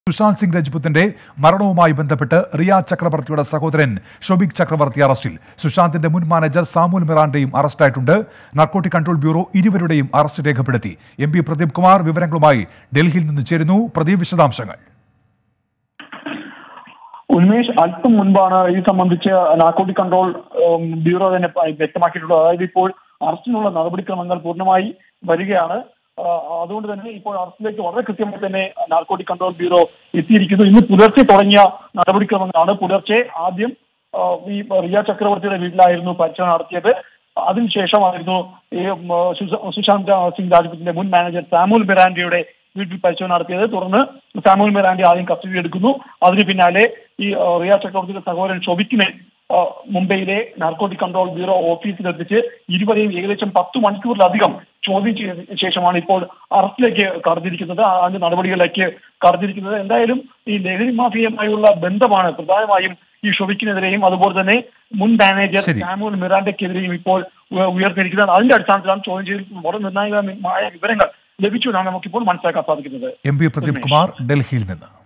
സുശാന്ത് സിംഗ് രജ്പുത്തിന്റെ മരണവുമായി ബന്ധപ്പെട്ട് റിയ ചക്രവർത്തിയുടെ സഹോദരൻ ഷൊബിക് ചക്രവർത്തി അറസ്റ്റിൽ. സുശാന്തിന്റെ മുൻ മാനേജർ സാമുൽ മിറാന്റെയും അറസ്റ്റായിട്ടുണ്ട്. നാർക്കോട്ടിക് കൺട്രോൾ ബ്യൂറോ ഇരുവരുടെയും അറസ്റ്റ് രേഖപ്പെടുത്തി. MP പ്രദീപ് കുമാർ വിവരങ്ങളുമായി ഡൽഹിയിൽ നിന്ന് ചേരുന്നു. പ്രദീപ്, വിശദാംശങ്ങൾ. ഉന്മേഷ്, അല്പം മുൻപാണ് ഇത് സംബന്ധിച്ച് നാർക്കോട്ടിക് കൺട്രോൾ ബ്യൂറോ തന്നെ വ്യക്തമാക്കിയിട്ടുള്ളത്. അതായത് ഇപ്പോൾ അറസ്റ്റിനുള്ള നടപടിക്രമങ്ങൾ പൂർണ്ണമായി വരികയാണ്. അതുകൊണ്ട് തന്നെ ഇപ്പോൾ അറസ്റ്റിലേക്ക് വളരെ കൃത്യമായി തന്നെ നാർക്കോട്ടിക് കൺട്രോൾ ബ്യൂറോ എത്തിയിരിക്കുന്നു. ഇന്ന് പുലർച്ചെ തുടങ്ങിയ നടപടിക്രമങ്ങളാണ്. പുലർച്ചെ ആദ്യം ഈ റിയ ചക്രവർത്തിയുടെ വീട്ടിലായിരുന്നു പരിശോധന നടത്തിയത്. അതിനുശേഷമായിരുന്നു സുശാന്ത് സിംഗ് രാജ്പുത്തിന്റെ മുൻ മാനേജർ സാമുൽ മിറാന്റയുടെ വീട്ടിൽ പരിശോധന നടത്തിയത്. തുടർന്ന് സാമുൽ മിറാന്റ ആദ്യം കസ്റ്റഡി എടുക്കുന്നു. അതിന് പിന്നാലെ ഈ റിയ ചക്രവർത്തിയുടെ സഹോദരൻ ഷൊബിക്കിനെ മുംബൈയിലെ നാർക്കോട്ടിക് കൺട്രോൾ ബ്യൂറോ ഓഫീസിലെത്തിച്ച് ഇരുവരെയും ഏകദേശം 10 മണിക്കൂറിലധികം ചോദ്യം ചെയ്ത ശേഷമാണ് ഇപ്പോൾ അറസ്റ്റിലേക്ക് കടന്നിരിക്കുന്നത്, അതിന്റെ നടപടികളിലേക്ക് കടന്നിരിക്കുന്നത്. എന്തായാലും ഈ ലഹരി മാഫിയയുമായുള്ള ബന്ധമാണ് പ്രധാനമായും ഈ ഷൊബിക്കിനെതിരെയും അതുപോലെ തന്നെ മുൻ മാനേജർ സാമുൽ മിറാന്റയ്ക്കെതിരെയും ഇപ്പോൾ ഉയർന്നിരിക്കുന്നത്. അതിന്റെ അടിസ്ഥാനത്തിലാണ് ചോദ്യം ചെയ്യൽ വളരെ നിർണായകമായ വിവരങ്ങൾ ലഭിച്ചു എന്നാണ് നമുക്കിപ്പോൾ മനസ്സിലാക്കാൻ സാധിക്കുന്നത്. MP പ്രദീപ് കുമാർ, ഡൽഹിയിൽ നിന്ന്.